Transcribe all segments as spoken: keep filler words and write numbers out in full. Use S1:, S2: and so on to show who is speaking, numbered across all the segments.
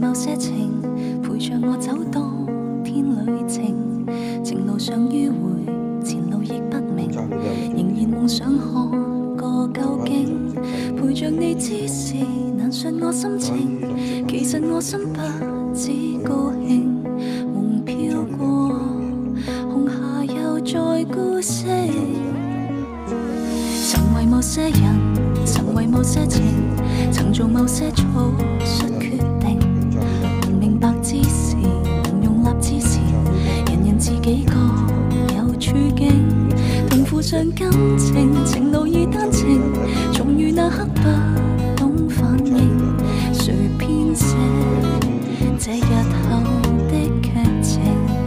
S1: 某些情，陪着我走多天旅程，情路上迂回，前路亦不明，仍然夢想看個究竟。陪着你之時，難述我心情，其實我心不止高興。夢飄過，紅霞又再孤星。曾為某些人，曾為某些情，曾做某些草率決定。能明白之時，能容納之時，人人自己各有處境。同負上感情，情路已單程，重遇那刻不懂反應。誰編寫這日後的劇情？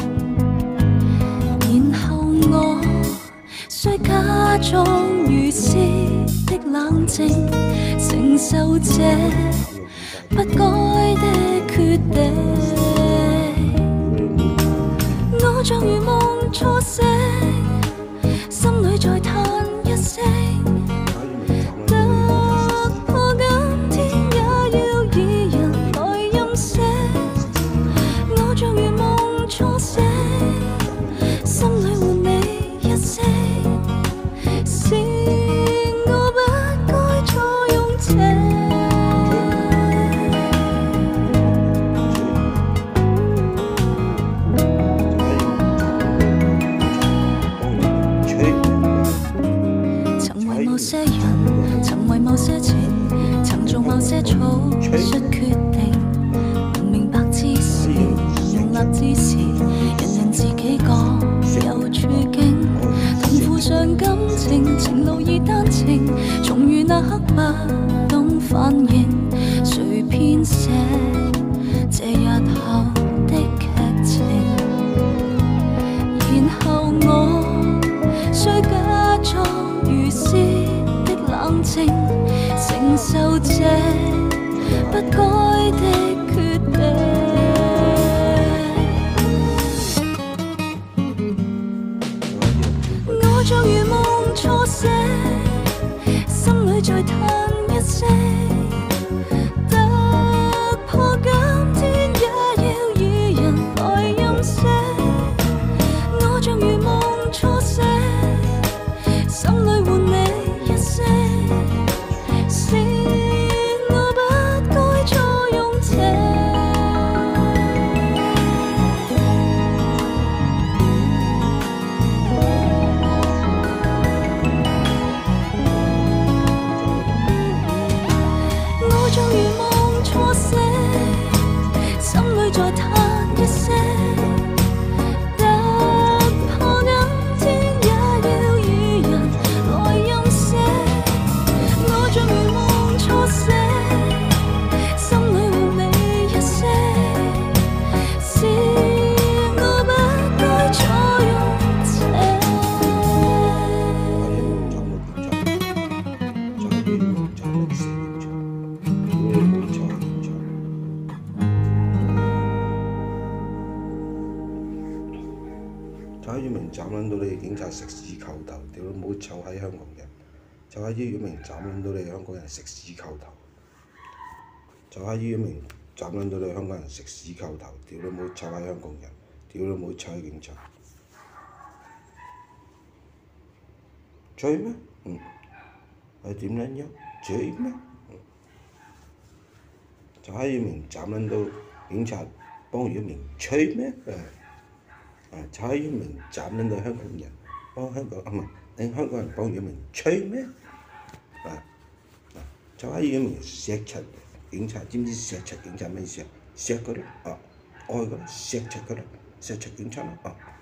S1: 然後我需假裝如斯的冷靜，承受這不該的決定。我像如夢初醒，心裏再嘆一聲，突破今天也要以人來任性。我像如夢初醒，心裏換你一聲，是我不該錯用情。某些人，曾為某些情，曾做某些草率決定。能明白之時，能容納之時，人人自己各有處境。同負上感情，情路已單程，重遇那刻不懂反應。誰編寫這日後的劇情？然後我需假裝如斯的冷靜，承受這不該的決定。我像如夢初醒，心裏再嘆一聲，突破今天也要以人來任性。我像如夢初醒，心裏換你一聲，是我不該錯用情。我像如夢初醒，心裏再嘆一聲。
S2: 就喺月明斬撚到你哋警察食屎叩頭，屌你冇臭閪香港人！就喺月明斬撚到你哋香港人食屎叩頭，就喺月明斬撚到你哋香港人食屎叩頭，屌你冇臭閪香港人！屌你冇臭閪警察！追咩？嗯，係點撚樣？追咩？嗯，就喺月明斬撚到警察幫月明吹咩？誒！啊！就喺月明斬撚到香港人幫香港啊，唔係令香港人幫月明吹咩？啊！啊！就喺月明錫柒警察，知唔知錫柒警察咩意思啊？錫佢咯，啊！愛佢咯，錫柒佢咯，錫柒警察咯，啊！